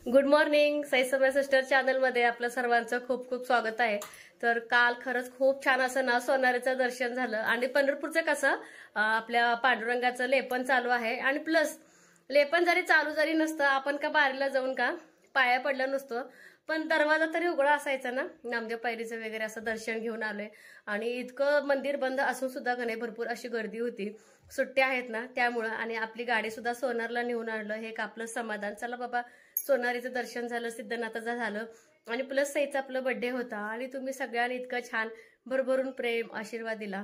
Good morning. Sai समय sister चॅनलमध्ये आपलं सर्वांचं खूप खूप स्वागत आहे. तर काल खरंच खूप छान असं ना सोनारीचं दर्शन झालं आणि पंढरपूरचं कसं आपल्या पांडुरंगाचं लेपन चालू आहे आणि प्लस लेपन जरी चालू जरी नसतं आपण का बारीला जाऊन का पाया पडलं नसतो, पण दरवाजा तरी उघडा असायचा ना. नामदेव पायरीचं वगैरे असं दर्शन घेऊन आलोय आणि इतकं मंदिर बंद असून सुद्धा गणे भरपूर अशी गर्दी होती. सुट्ट्या आहेत ना त्यामुळं आणि आपली गाडी सुद्धा सोनारला नेऊन आणलं. हे एक आपलं समाधान. चला बाबा, सोनारीचं दर्शन झालं, सिद्धनाथाचं झालं आणि प्लस साईचा आपला बर्थडे होता आणि तुम्ही सगळ्यांनी इतकं छान भरभरून प्रेम आशीर्वाद दिला.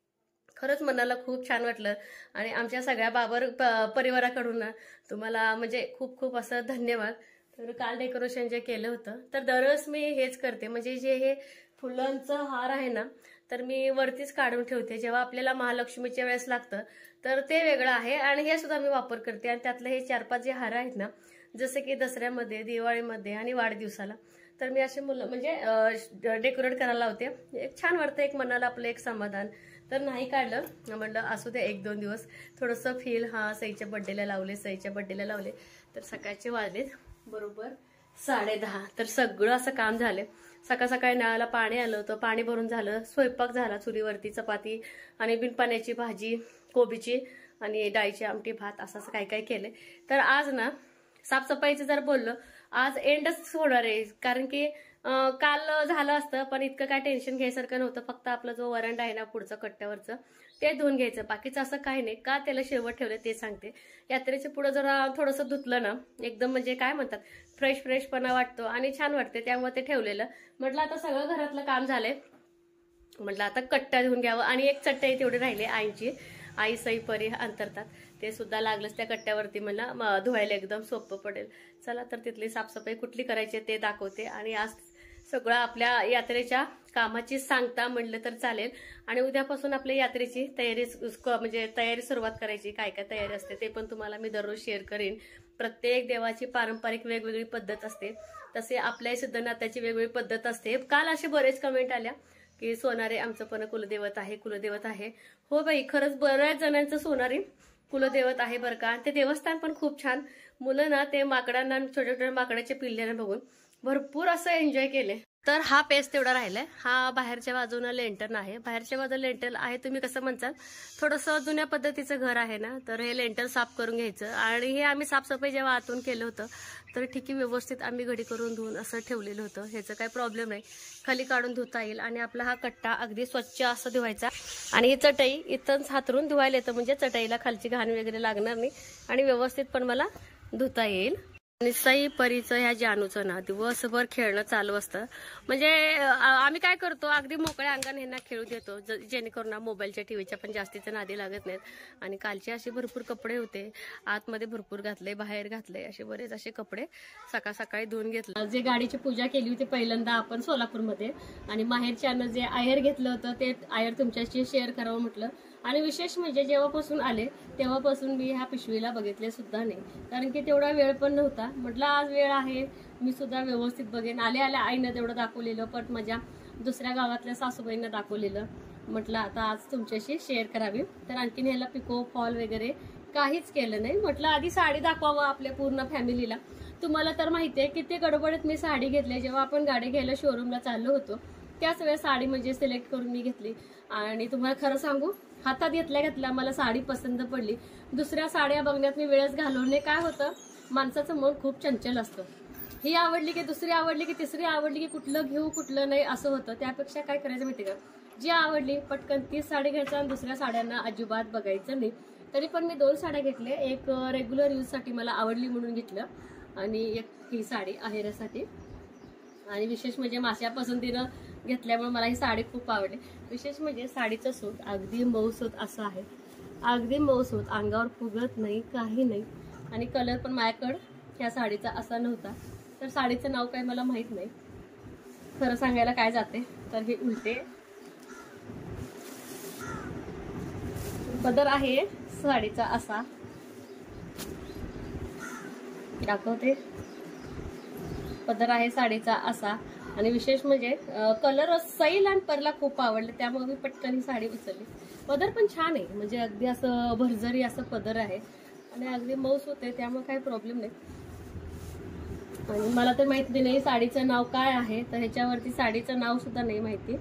खरंच मनाला खूप छान वाटलं आणि आमच्या सगळ्या बाबर परिवाराकडून तुम्हाला म्हणजे खूप खूप असं धन्यवाद. तर काल डेकोरेशन जे केलं होतं तर दरवेळेस मी हेच करते, म्हणजे जे हे फुलांचं हार आहे ना तर मी वरतीच काढून ठेवते. जेव्हा आपल्याला महालक्ष्मीच्या वेळेस लागतं तर ते वेगळं आहे आणि हे सुद्धा मी वापर करते. आणि त्यातले हे 4-5 जे हार आहेत ना, जसे की दसऱ्यामध्ये, दिवाळीमध्ये आणि वाढदिवसाला, तर मी असे मुलं म्हणजे डेकोरेट करायला लावते. एक छान वाटतं, एक मनाला आपलं एक समाधान. तर नाही काढलं, म्हणलं असू दे 1-2 दिवस थोडंसं फील. सईच्या बड्डेला लावले, सईच्या बड्डेला लावले. तर सकाळचे वाजलेत बरोबर 10:30. तर सगळं असं काम झालं. सकाळ सकाळी नळाला पाणी आलं होतं, पाणी भरून झालं, स्वयंपाक झाला चुलीवरती, चपाती आणि बिनपाण्याची भाजी, कोबीची आणि डाळीची आमटी, भात, असं असं काय काय केले. तर आज ना साफसफाईचं जर बोललं, आज एंडच होणार आहे. कारण की काल झालं असतं पण इतकं काय टेन्शन घ्यायसारखं नव्हतं. फक्त आपला जो वरांडा आहे ना पुढचं कट्ट्यावरचं ते धुवून घ्यायचं, बाकीचं असं काही नाही. का त्याला शेवट ठेवलं ते सांगते. यात्रेच्या पुढे जरा थोडंसं धुतलं ना एकदम म्हणजे काय म्हणतात फ्रेशपणा वाटतो आणि छान वाटते, त्यामुळे ते ठेवलेलं. म्हटलं आता सगळं घरातलं काम झालंय, म्हटलं आता कट्टा धुवून घ्यावं. आणि एक चटई तेवढी राहिली आईची, आई सई परी अंतरतात, ते सुद्धा लागलंच त्या कट्ट्यावरती. मला धुवायला एकदम सोपं पडेल. चला तर तिथली साफसफाई कुठली करायची ते दाखवते. आणि आज सगळं आपल्या यात्रेच्या कामाची सांगता म्हणलं तर चालेल. आणि उद्यापासून आपल्या यात्रेची तयारी सुरुवात करायची. काय काय तयारी असते ते पण तुम्हाला मी दररोज शेअर करेन. प्रत्येक देवाची पारंपरिक वेगवेगळी पद्धत असते, तसे आपल्या सिद्धनाथाची वेगवेगळी पद्धत असते. काल असे बरेच कमेंट आल्या की सोनारी आमचं पण कुलदैवत आहे, कुलदैवत आहे. हो बाई, खरंच बऱ्याच जणांचं सोनारी कुलदैवत आहे बरं का. ते देवस्थान पण खूप छान. मुलं ना ते माकडांना, छोट्या छोट्या माकडाच्या पिल्ल्यांना बघून भरपूर असं एन्जॉय केले. तर हा पेस तेवढा राहिलाय. हा बाहेरच्या बाजूला लेंटन आहे, बाहेरच्या बाजूला लेंटल आहे. तुम्ही कसं म्हणताल, थोडंसं जुन्या पद्धतीचं घर आहे ना, तर हे लेंटल साफ करून घ्यायचं. आणि हे आम्ही साफसफाई जेव्हा आतून केलं होतं तर ठीक आहे, व्यवस्थित आम्ही घडी करून धुवून असं ठेवलेलं होतं. ह्याचं काही प्रॉब्लेम नाही, खाली काढून धुता येईल. आणि आपला हा कट्टा अगदी स्वच्छ असं धुवायचा. आणि ही चटई इथंच हातरून धुवायला येतं, म्हणजे चटईला खालची घाण वगैरे लागणार नाही आणि व्यवस्थित पण मला धुता येईल. आणि सई परीचं ह्या जानूचं ना दिवसभर खेळणं चालू असतं. म्हणजे आम्ही काय करतो, अगदी मोकळ्या अंगाने ह्यांना खेळू देतो, जेणेकरून मोबाईलच्या टीव्हीच्या पण जास्तीचं नादी लागत नाहीत. आणि कालचे असे भरपूर कपडे होते, आतमध्ये भरपूर घातले, बाहेर घातले, असे बरेच असे कपडे सकाळ सकाळी धुवून घेतले. जे गाडीची पूजा केली होती पहिल्यांदा आपण सोलापूरमध्ये, आणि माहेरच्यानं जे आयर घेतलं होतं ते आयर तुमच्याशी शेअर करावं म्हटलं. आणि विशेष म्हणजे जेव्हापासून आले तेव्हापासून मी ह्या पिशवीला बघितले सुद्धा नाही, कारण की तेवढा वेळ पण नव्हता. म्हटलं आज वेळ आहे, मी सुद्धा व्यवस्थित बघेन. आल्या आईनं तेवढं दाखवलेलं, पण माझ्या दुसऱ्या गावातल्या सासूबाईंना दाखवलेलं. म्हटलं आता आज तुमच्याशी शेअर करावी. तर आणखीन ह्याला पिको फॉल वगैरे काहीच केलं नाही. म्हटलं आधी साडी दाखवावं आपल्या पूर्ण फॅमिलीला. तुम्हाला तर माहितीये किती गडबडीत मी साडी घेतली. जेव्हा आपण गाडी घ्यायला शोरूमला चाललो होतो त्याच वेळेस साडी म्हणजे सिलेक्ट करून मी घेतली. आणि तुम्हाला खरं सांगू, हातात घेतल्या मला साडी पसंत पडली. दुसऱ्या साड्या बघण्यात मी वेळच घालवणे. काय होतं, माणसाचं मन खूप चंचल असतं. ही आवडली की दुसरी आवडली की तिसरी आवडली की कुठलं घेऊ कुठलं नाही असं होतं. त्यापेक्षा काय करायचं माहिती का, जी आवडली पटकन तीच साडी घ्यायचं आणि दुसऱ्या साड्यांना अजिबात बघायचं नाही. तरी पण मी 2 साड्या घेतल्या. एक रेग्युलर यूजसाठी मला आवडली म्हणून घेतलं आणि एक ही साडी आहेरासाठी. आणि विशेष म्हणजे माझ्या पसंतीनं घेतल्यामुळे मला ही साडी खूप आवडली. विशेष म्हणजे साडीचं सूत अगदी मऊसूत असं आहे, अगदी मऊसूत, अंगावर फुगत नाही, काही नाही. आणि कलर पण माझ्याकडं ह्या साडीचा असा नव्हता. तर साडीचं नाव काय मला माहित नाही, खरं सांगायला काय जाते. तर हे उलटे पदर आहे साडीचा असा, दाखवते. पदर आहे साडीचा असा. आणि विशेष म्हणजे कलर सैल आणि परला खूप आवडले, त्यामुळे मी पटकन ही साडी उचलली. पदर पण छान आहे, म्हणजे अगदी असं भरजरी असं पदर आहे आणि अगदी मऊस होते, त्यामुळे काही प्रॉब्लेम नाही. आणि मला तर माहिती नाही साडीचं नाव काय आहे, तर ह्याच्यावरती साडीचं नाव सुद्धा नाही माहिती,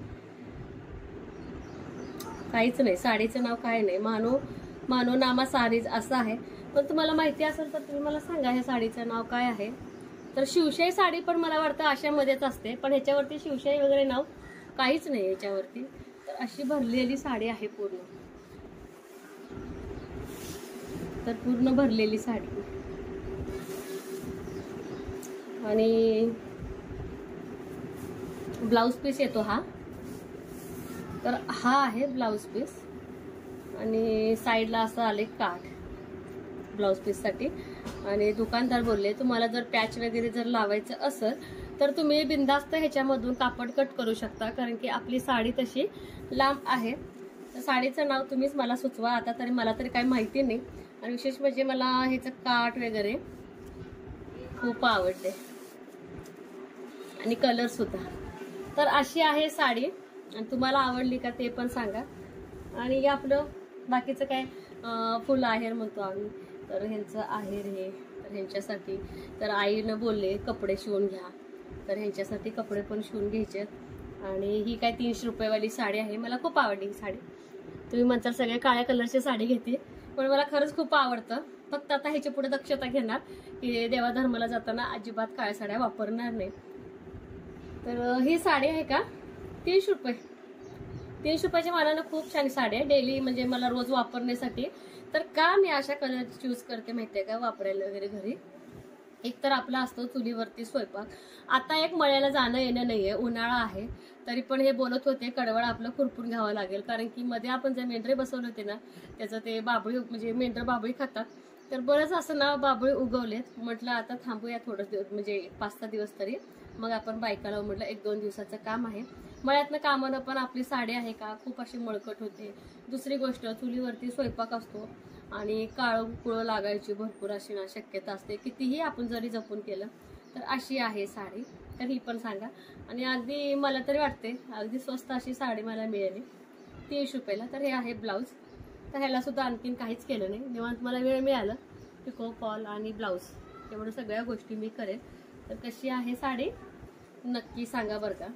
काहीच नाही, साडीचं नाव काय नाही. मानोनामा साडीज असं आहे. पण तुम्हाला माहिती असेल तर तुम्ही मला सांगा ह्या साडीचं नाव काय आहे. तर शिवशाही साडी पण मला वाटतं अशामध्येच असते, पण ह्याच्यावरती शिवशाही वगैरे नाव काहीच नाही याच्यावरती. तर अशी भरलेली साडी आहे पूर्ण, तर पूर्ण भरलेली साडी. आणि ब्लाउज पीस येतो हा, तर हा आहे ब्लाउज पीस. आणि साईडला असं आले काठ ब्लाउज पीससाठी. आणि दुकानदार बोलले तुम्हाला जर पॅच वगैरे जर लावायचं असेल तर तुम्ही बिनधास्त ह्याच्यामधून कापड कट करू शकता, कारण की आपली साडी तशी लांब आहे. तर साडीचं नाव तुम्हीच मला सुचवा आता तरी, मला तरी काही माहिती नाही. आणि विशेष म्हणजे मला ह्याचं काठ वगैरे खूप आवडले आणि कलर सुद्धा. तर अशी आहे साडी आणि तुम्हाला आवडली का ते पण सांगा. आणि आपलं बाकीचं काय फुल आहेर म्हणतो आम्ही, तर ह्यांचं आहेर हे, तर ह्यांच्यासाठी तर आईनं बोलले कपडे शिवून घ्या, तर ह्यांच्यासाठी कपडे पण शिवून घ्यायचे. आणि ही काय 300 रुपयेवाली साडी आहे, मला खूप आवडली ही साडी. तुम्ही म्हणताल सगळे काळ्या कलरची साडी घेते, पण मला खरंच खूप आवडतं. फक्त आता ह्याच्या पुढे दक्षता घेणार की देवाधर्माला जाताना अजिबात काळ्या साड्या वापरणार नाही. तर ही साडी आहे का 300 रुपये, 300 रुपयाच्या मानानं खूप छान साडी आहे डेली, म्हणजे मला रोज वापरण्यासाठी. तर का मी अशा कलरची चूज करते माहितीये का, वापरायला वगैरे घरी. एक तर आपला असतो चुलीवरती स्वयंपाक. आता एक मळ्याला जाणं येणं नाहीये, उन्हाळा आहे, तरी पण हे बोलत होते कडवळ आपलं खुरपून घ्यावं लागेल, कारण की मध्ये आपण जे मेंढरे बसवले होते ना त्याचं ते बाबळी, म्हणजे मेंढर बाबळी खातात, तर बरंच असं ना बाबळी उगवलेत. म्हटलं आता थांबूया थोडं दिवस, म्हणजे 5-6 दिवस तरी, मग आपण बायकाला म्हटलं 1-2 दिवसाचं काम आहे. मळ्यातनं कामानं पण आपली साडी आहे का खूप अशी मळकट होते. दुसरी गोष्ट चुलीवरती स्वयंपाक असतो आणि काळं कुळं लागायची भरपूर अशी ना शक्यता असते, कितीही आपण जरी जपून केलं तर. अशी आहे साडी, तर ही पण सांगा. आणि अगदी मला तरी वाटते अगदी स्वस्त अशी साडी मला मिळाली 300 रुपयाला. तर हे आहे ब्लाऊज, तर ह्याला सुद्धा आणखीन काहीच केलं नाही, निवांत मला वेळ मिळालं पिको फॉल आणि ब्लाऊज एवढं सगळ्या गोष्टी मी करेन. तर कशी आहे साडी नक्की सांगा बरं का.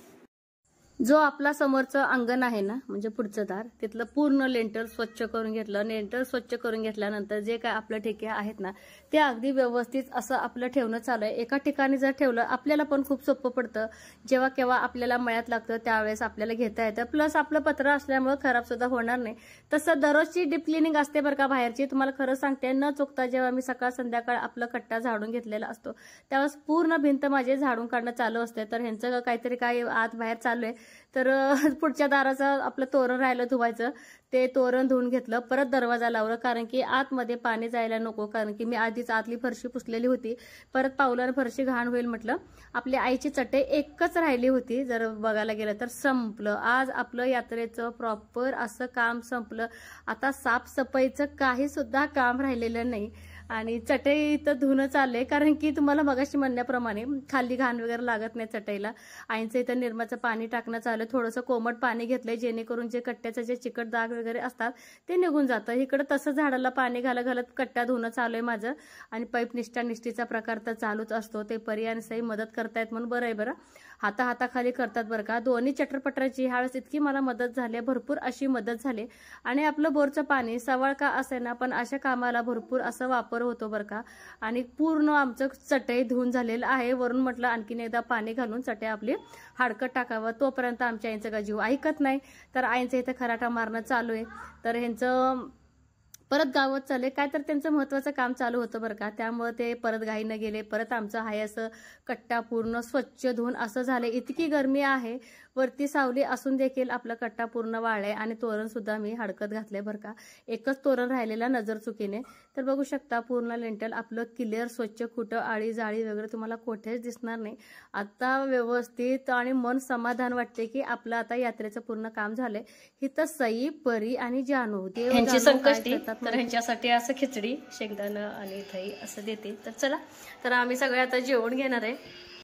जो आपला समोरचं अंगण आहे ना, म्हणजे पुढचं दार, तिथलं पूर्ण लेंटर स्वच्छ करून घेतलं. लेंटर स्वच्छ करून घेतल्यानंतर जे काय आपलं ठेके आहेत ना ते अगदी व्यवस्थित असं आपलं ठेवणं चालू आहे. एका ठिकाणी जर ठेवलं आपल्याला पण खूप सोपं पडतं, जेव्हा केव्हा आपल्याला मळ्यात लागतं त्यावेळेस आपल्याला घेता येतं. प्लस आपलं पत्र असल्यामुळे खराब सुद्धा होणार नाही. तसं दररोजची डीप क्लिनिंग असते बरं का बाहेरची, तुम्हाला खरं सांगते न चुकता. जेव्हा मी सकाळ संध्याकाळ आपला कट्टा झाडून घेतलेला असतो त्यावेळेस पूर्ण भिंत माझे झाडून काढणं चालू असते. तर ह्यांचं काहीतरी काय आत बाहेर चालू आहे, तर पुढच्या दाराचं आपलं तोरण राहिलं धुवायचं, ते तोरण धुवून घेतलं. परत दरवाजा लावला, कारण की आतमध्ये पाणी जायला नको, कारण की मी आधीच आतली फरशी पुसलेली होती. परत पावलानं फरशी घाण होईल म्हटलं. आपली आईची चटई एकच राहिली होती, जर बघायला गेलं तर संपलं. आज आपलं यात्रेचं प्रॉपर असं काम संपलं. आता साफसफाईचं काही सुद्धा काम राहिलेलं नाही. आणि चटई तर धुणं चाललंय, कारण की तुम्हाला मगाशी म्हणण्याप्रमाणे खाली घाण वगैरे लागत नाही चटईला. आईंचं इथं निर्माचं पाणी टाकणं चालू, थोडंसं कोमट पाणी घेतलंय जेणेकरून जे कट्ट्याचं जे चिकट डाग वगैरे असतात ते निघून जातं. इकडं तसं झाडाला पाणी घालत कट्ट्या धुणं चालू आहे माझं. आणि पाईप निष्ठा प्रकार तर चालूच असतो. ते पर्याय सही मदत करतायत म्हणून बरं आहे. बरं हाताखाली करतात बरं का. दोन्ही चटरपटराची ह्यावेळेस इतकी मला मदत झाली, भरपूर अशी मदत झाली. आणि आपलं बोरचं पाणी सवाळ का असे ना, पण अशा कामाला भरपूर असं वापर होतो बरं का. आणि पूर्ण आमचं चटई धुवून झालेलं आहे. वरून म्हटलं आणखीन एकदा पाणी घालून चटई आपली हाडकत टाकावं. तोपर्यंत आमच्या आईंचं का जीव ऐकत नाही, तर आईंचं इथं खराटा मारणं चालू आहे. तर ह्यांचं परत गावात चालले काय, तर त्यांचं महत्वाचं काम चालू होतं बरं का. त्यामुळे ते परत घाईनं गेले. परत आमचं हाय असं कट्टा पूर्ण स्वच्छ धुवून असं झालं. इतकी गरमी आहे, वरती सावली असून देखील आपला कट्टा पूर्ण वाळलाय. आणि तोरण सुद्धा मी हडकत घातलंय बरं का. एकच तोरण राहिलेला नजर चुकीने. तर बघू शकता पूर्ण लेंटल आपलं क्लिअर स्वच्छ, कुठं आळी जाळी वगैरे तुम्हाला कोठेच दिसणार नाही. आता व्यवस्थित आणि मन समाधान वाटते की आपलं आता यात्रेचं पूर्ण काम झालंय. इथं सई, परी आणि जानू ह्यांची संकष्टी, तर ह्यांच्यासाठी असं खिचडी, शेंगदाणं आणि दही असं देते. तर चला, तर आम्ही सगळे आता जेवण घेणार आहे.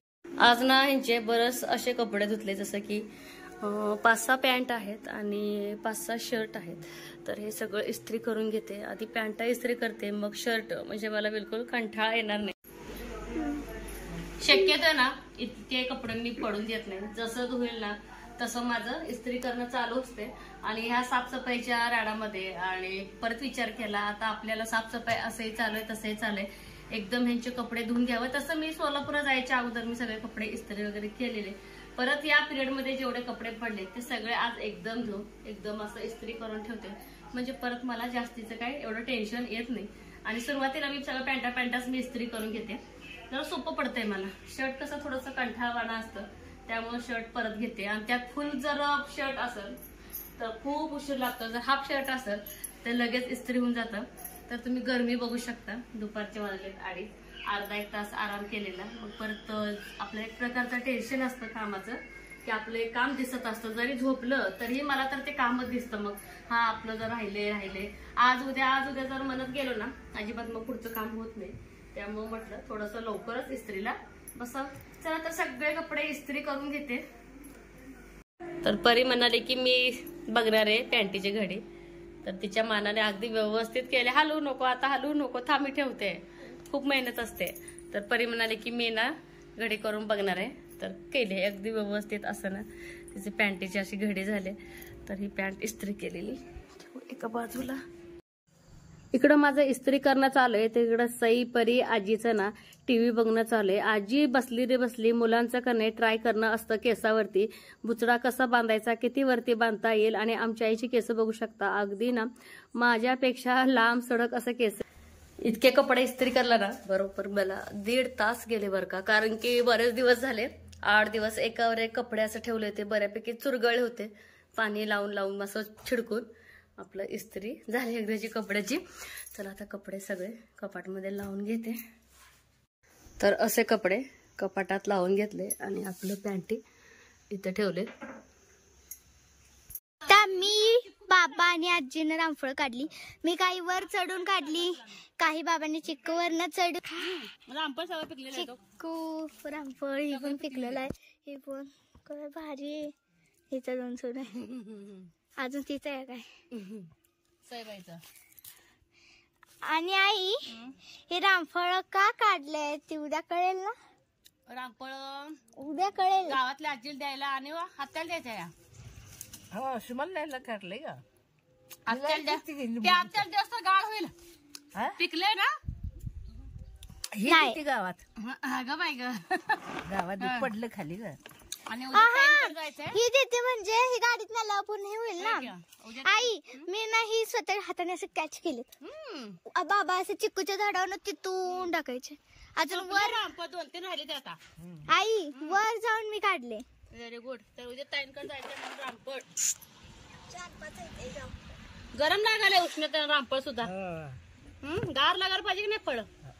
आज ना ह्यांचे बरंच असे कपडे धुतले, जसं की 5-6 पॅन्ट आहेत आणि 5-6 शर्ट आहेत. तर हे सगळं इस्त्री करून घेते. आधी पॅन्ट इस्त्री करते, मग शर्ट, म्हणजे मला बिलकुल कंटाळा येणार नाही. शक्यतो ना इतके कपडे मी पडून देत नाही, जसं धुईल ना तसं माझं इस्त्री करणं चालू असते. आणि ह्या साफसफाईच्या राडामध्ये आणि परत विचार केला आता आपल्याला साफसफाई असंही चालू आहे तसंही चालू आहे, एकदम ह्यांचे कपडे धुवून घ्यावं. तसं मी सोलापूरला जायच्या अगोदर मी सगळे कपडे इस्त्री वगैरे केलेले. परत या पिरियडमध्ये जेवढे कपडे पडले ते सगळे आज एकदम धुवून एकदम असं इस्त्री करून ठेवते, म्हणजे परत मला जास्तीचं काय एवढं टेन्शन येत नाही. आणि सुरुवातीला मी सगळं पॅन्टाच मी इस्त्री करून घेते, जरा सोपं पडतंय मला. शर्ट कसं थोडंसं कंठाळवाणं असतं त्यामुळे शर्ट परत घेते. आणि त्यात फुल जर शर्ट असेल तर खूप उशीर लागतो, जर हाफ शर्ट असेल तर लगेच इस्त्री होऊन जातं. तर तुम्ही गरमी बघू शकता, दुपारचे वाजले 2:30, अर्धा एक तास आराम केलेला. मग परत आपलं एक प्रकारचं टेन्शन असतं कामाचं की आपलं एक काम दिसत असतं, जरी झोपलं तरीही मला तर ते कामच दिसतं. मग हा आपलं जर राहिले आज उद्या जर म्हणत गेलो ना अजिबात मग पुढचं काम होत नाही. त्यामुळे म्हटलं थोडंसं लवकरच इस्त्रीला बसा. चला तर सगळे कपडे इस्त्री करून घेते. तर परी म्हणाले की मी बघणार आहे पॅन्टीची घडी, तर तिच्या मानाने अगदी व्यवस्थित केले. हलवू नको आता, हलवू नको, थांबी ठेवते, खूप मेहनत असते. तर परी म्हणाले की मी ना घडी करून बघणार आहे, तर केले अगदी व्यवस्थित. असं ना तिची पॅन्टीची अशी घडी झाली. तर ही पॅन्ट इस्त्री केलेली एका बाजूला. इकडं माझं इस्त्री करणं चालू आहे, तिकडं सई परी आजीचं ना टीव्ही बघणं चालू आहे. आजी बसली रे बसली मुलांचं कणे ट्राय करणं असतं केसावरती, बुचडा कसा बांधायचा, किती वरती बांधता येईल. आणि आमच्या आईची केस बघू शकता, अगदी ना माझ्यापेक्षा लांब सडक असं केस. इतके कपडे इस्त्री करला ना बरोबर मला 1.5 तास गेले बरं का, कारण की बरेच दिवस झाले, 8 दिवस एकावर एक कपडे असं ठेवले होते, बऱ्यापैकी चुरगळले होते, पाणी लावून असं छिडकून आपलं इस्त्री झाली एकदाची कपड्याची. चला आता कपडे सगळे कपाटमध्ये लावून घेते. तर असे कपडे कपाटात लावून घेतले आणि आपलं पॅन्टी इथे ठेवले. मी बाबा आणि आजीनं रामफळ काढली, मी काही वर चढून काढली, काही बाबांनी चिक्कू वरनं चढ. रामफळ सगळं पिकलेलं आहे, चिक्कू रामफळ ही पण पिकलेलं आहे, हे पण काय भारी. हिचं 2 सोड आहे, अजून तिचं आहे काय सैबाईचं. आणि आई हे रामफळ का काढले ते उद्या कळेल ना. रामफळ उद्या कळेल, गावातल्या आजीला द्यायला आणि हात्याला द्यायच्या या. हो सुमन नाही काढले का आत्याला जास्त गाळ होईल, पिकले ना ही गावात. ग बाई ग, गावात पडलं खाली ग. आणि ही देते म्हणजे ही गाडीत नेला पूर्ण हे होईल ना. आई मी ना ही स्वतः हाताने असं कॅच केले, बाबा असं चिक्कूच्या झाडावर तिथून टाकायचे. अजून वर 2-3 राहिले ते आता. आई वर जाऊन मी काढले. Very good. तर उद्या ताईंकडे जायचं रामफळ. गरम लागायला उष्णता रामफळ सुद्धा गार लागायला पाहिजे की नाही फळ.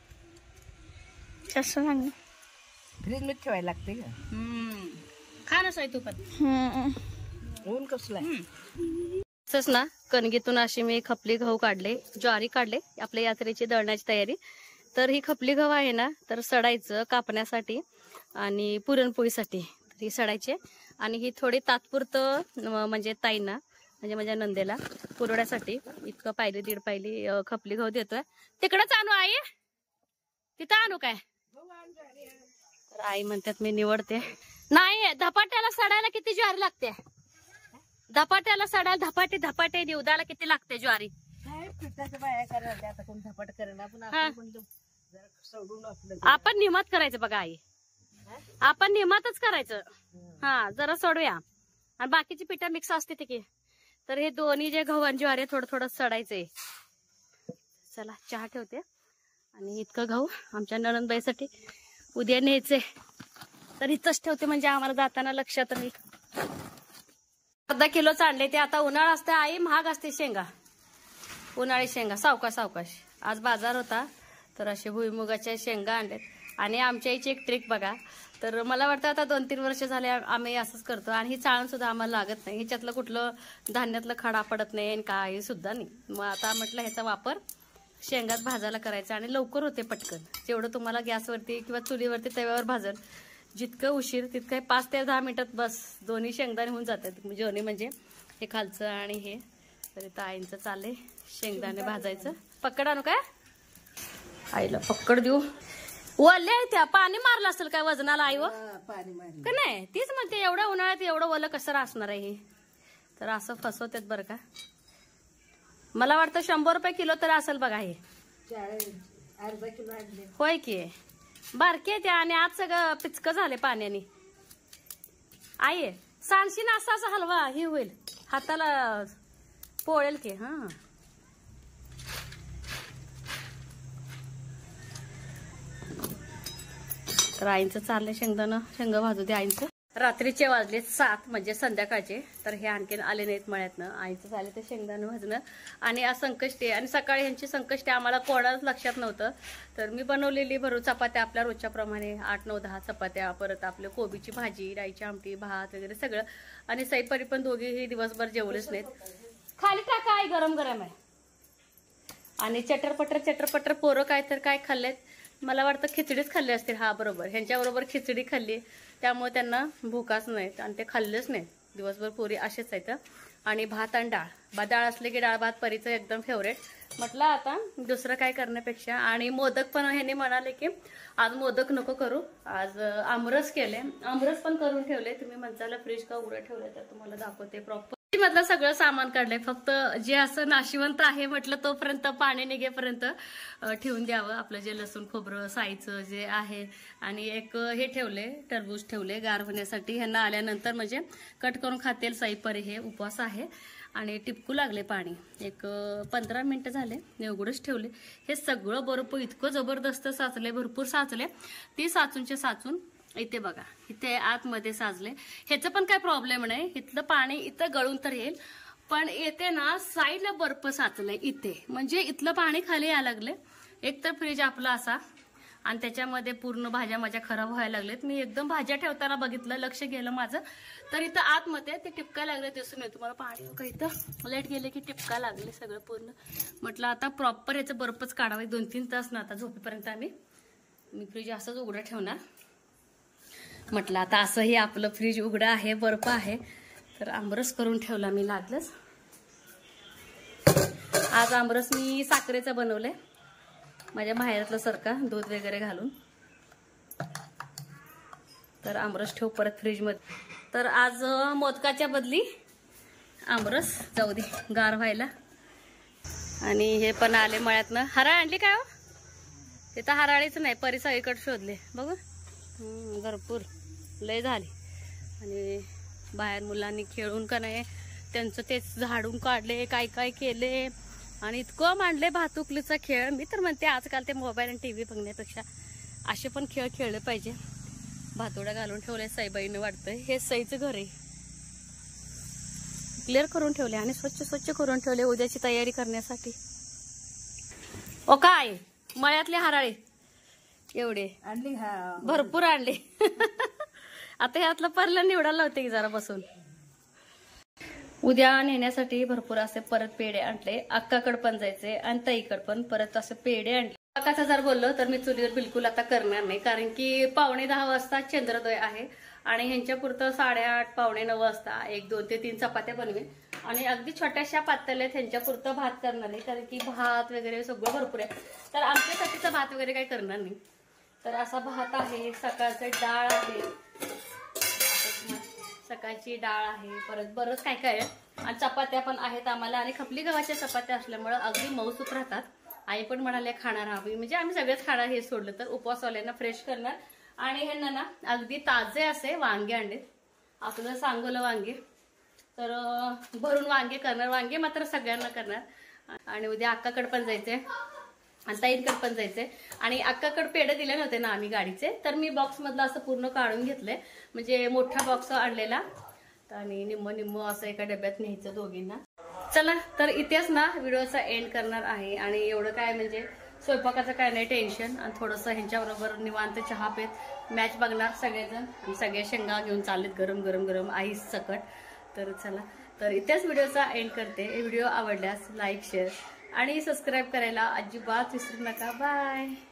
कसं सांग फ्रीज मध्ये ठेवायला लागते का. खा ना साई तू पण. ऊन कसलं आहे. तसंच ना कणगीतून अशी मी खपली गहू काढले, ज्वारी काढले, आपल्या यात्रेची दळण्याची तयारी. तर ही खपली गहू आहे ना तर सडायचं कापण्यासाठी आणि पुरणपोळीसाठी. तर ही सडायचे आणि ही थोडी तात्पुरतं म्हणजे ताईंना म्हणजे माझ्या नंदेला पुरवण्यासाठी इतकं पायली 1.5 पायली खपली गहू देतोय. तिकडंच आणू आई, तिथं आणू काय. तर आई म्हणतात मी निवडते. नाही धपाट्याला सडायला किती ज्वारी लागते, धपाट्याला सडायला धपाटे निवदाला किती लागते ज्वारी. पिठाच्या बाया करायला आता कोण धपाट करेल. आपण नियमात करायचं बघा आई, आपण नियमातच करायचं. हा जरा सोडूया आणि बाकीची पिठा मिक्स असते ते. तर हे दोन्ही जे गहू आणि ज्वारी थोडं थोडं सडायचंय. चला चहा ठेवते. आणि इतकं गहू आमच्या नणंदबाईसाठी उद्या न्यायचे, तर इथंच ठेवते म्हणजे आम्हाला जाताना लक्षात राहील. अर्धा किलो आणले ते. आता उन्हाळा असते आई, महाग असते शेंगा, उन्हाळी शेंगा. सावकाश आज बाजार होता तर असे भुईमुगाच्या शेंगा आणलेत. आणि आमच्या आईची एक ट्रिक बघा, तर मला वाटतं आता 2-3 वर्ष झाले आम्ही असंच करतो. आणि ही चाळण सुद्धा आम्हाला लागत नाही, ह्याच्यातलं कुठलं धान्यातलं खडा पडत नाही आणि काही सुद्धा नाही. मग आता म्हटलं ह्याचा वापर शेंगात भाजायला करायचा आणि लवकर होते पटकन. जेवढं तुम्हाला गॅसवरती किंवा चुलीवरती तव्यावर भाजल जितकं उशीर तितकं 5 ते 10 मिनिटात बस दोन्ही शेंगदाणे होऊन जातात. दोन्ही म्हणजे हे खालचं आणि हे. तर इथं आईंचं चालले शेंगदाणे भाजायचं. पक्कड आणू काय, आईला पक्कड देऊ. ओले त्या पाणी मारलं असेल काय वजनाला आई व पाणी मारलं का नाही तीच म्हणते एवढ्या उन्हाळ्यात एवढं ओलं कसं असणार आहे हे तर असं फसवतात बरं का मला वाटतं 100 रुपये किलो तर असेल बघा हे 40 अर्धा किलो आणले होय की बारकी आहे त्या आणि आज सगळं पिचकं झाले पाण्याने आई सांडशीन असा असा हलवा हे होईल हाताला पोळेल की हा तर आईंचं चाललंय शेंगदाणं शेंग भाजू दे आईंचं रात्रीचे वाजले 7 म्हणजे संध्याकाळचे तर हे आणखीन आले नाहीत मळ्यातनं आईचं झाले ते शेंगदाणं भाजणं आणि आज संकष्टी आणि सकाळी ह्यांची संकष्टी आम्हाला कोणालाच लक्षात नव्हतं तर मी बनवलेली भरू चपात्या आपल्या रोजच्या प्रमाणे 8, 9, 10 चपात्या परत आपलं कोबीची भाजी डाळीची आमटी भात वगैरे सगळं आणि सईपरी पण दोघेही दिवसभर जेवलेच नाहीत खाली टाका आई गरम गरम आहे आणि चटरपटर पोरं काय तर काय खाल्लेत मला वाटतं खिचडीच खाल्ली असतील हा बरोबर ह्यांच्याबरोबर खिचडी खाल्ली त्यामुळे त्यांना भूकाच नाहीत आणि ते खाल्लेच नाहीत दिवसभर पोरी असेच आहेत आणि भात आणि डाळ असले की डाळ भात परीचं एकदम फेवरेट म्हटलं आता दुसरं काय करण्यापेक्षा आणि मोदक पण ह्यांनी म्हणाले की आज मोदक नको करू आज आमरस केले आमरस पण करून ठेवले तुम्ही म्हणताला फ्रीज का उघडं ठेवलं तर तुम्हाला दाखवते प्रॉपर मधलं सगळं सामान काढलंय फक्त जे असं नाशिवंत आहे म्हटलं तोपर्यंत पाणी निघेपर्यंत ठेवून द्यावं आपलं जे लसूण खोबरं साईचं जे आहे आणि एक हे ठेवले टरबूज ठेवले गार होण्यासाठी ह्यांना आल्यानंतर म्हणजे कट करून खातील साईपरी हे उपवास आहे आणि टिपकू लागले पाणी एक 15 मिनिटं झाले उघडच ठेवले हे सगळं बरोबर इतकं जबरदस्त साचले भरपूर साचले ती साचून इथे बघा इथे आतमध्ये साचले ह्याचं पण काय प्रॉब्लेम नाही इथलं पाणी इथं गळून तर येईल पण येते ना साईडला बर्फ साचलंय इथे म्हणजे इथलं पाणी खाली यायला लागले एक तर फ्रीज आपला असा आणि त्याच्यामध्ये पूर्ण भाज्या माझ्या खराब व्हायला लागलेत मी एकदम भाज्या ठेवताना बघितलं लक्ष गेलं माझं तर इथं आतमध्ये ते टिपका लागले दिसून येतं तुम्हाला पाणी का इथं लाईट गेले की टिपका लागले सगळं पूर्ण म्हटलं आता प्रॉपर याचं बर्फच काढावे 2-3 तास ना आता झोपेपर्यंत मी फ्रीज असंच उघडं ठेवणार म्हटलं आता असंही आपलं फ्रीज उघडं आहे बर्फ आहे तर आमरस करून ठेवला मी लागलंच आज आमरस मी साखरेचा बनवलंय माझ्या माहेरातलं सारखा दूध वगैरे घालून तर आमरस ठेव परत फ्रीजमध्ये तर आज मोदकाच्या बदली आमरस जाऊ दे गार व्हायला आणि हे पण आले मळ्यातनं हराळ आणली काय हो तिथं हराळीच नाही परिसरीकडे शोधले बघू भरपूर लय झाली आणि बाहेर मुलांनी खेळून का नाही त्यांचं तेच झाडून काढले काय काय केले आणि इतकं मांडले भातुकलीचा खेळ मी तर म्हणते आजकाल ते मोबाईल आणि टीव्ही बघण्यापेक्षा असे पण खेळ खेळले पाहिजे भातोड्या घालून ठेवले सईबाईने वाटतंय हे सईचं घर आहे क्लिअर करून ठेवले आणि स्वच्छ करून ठेवले उद्याची तयारी करण्यासाठी ओ काय मळ्यातले हराळे एवढे आणली हा भरपूर आणले आता ह्यातलं परलं निवडायला होते की जरा बसून उद्या नेण्यासाठी भरपूर असे परत पेढे आणले अक्काकडे पण जायचे आणि ताईकडे पण परत असे पेढे आणले अक्काचा जर बोललो तर मी चुलीवर बिलकुल आता करणार नाही कारण की 9:45 वाजता चंद्रोदय आहे आणि ह्यांच्या पुरतं 8:30 9:45 वाजता 1, 2 ते 3 चपात्या बनवेन आणि अगदी छोट्याशा पातळ्यात ह्यांच्या पुरतं भात करणार आहे कारण की भात वगैरे सगळं भरपूर आहे तर आमच्यासाठीचा भात वगैरे काही करणार नाही तर असा भात आहे सकाळचं डाळ आहे सकाळची डाळ आहे परत बरंच काय काय आहे आणि चपात्या पण आहेत आम्हाला आणि खपली गव्हाच्या चपात्या असल्यामुळे अगदी मऊसूत राहतात आई पण म्हणाले खाणार हवी म्हणजे आम्ही सगळेच खाणार हे सोडलं तर उपवासवाल्यांना फ्रेश करणार आणि ह्यांना ना अगदी ताजे असे वांगे आणले आपलं सांगोलं वांगे तर भरून वांगे करणार वांगे मात्र सगळ्यांना करणार आणि उद्या अक्काकडे पण जायचंय आणि ताईंकडे पण जायचंय आणि अक्काकडे पेढे दिले नव्हते ना आम्ही गाडीचे तर मी बॉक्स मधलं असं पूर्ण काढून घेतलंय म्हणजे मोठा बॉक्स आणलेला आणि निम्म असं एका डब्यात न्यायचं दोघींना चला तर इथेच ना व्हिडिओचा एंड करणार आहे आणि एवढं काय म्हणजे स्वयंपाकाचं काय नाही टेन्शन आणि थोडंसं ह्यांच्याबरोबर निवांत चहा पेत मॅच बघणार सगळेजण आणि सगळे शेंगा घेऊन चाललेत गरम आईस सकट तर चला तर इथेच व्हिडिओचा एंड करते व्हिडिओ आवडल्यास लाईक शेअर आणि सबस्क्राईब करायला अजिबात विसरू नका बाय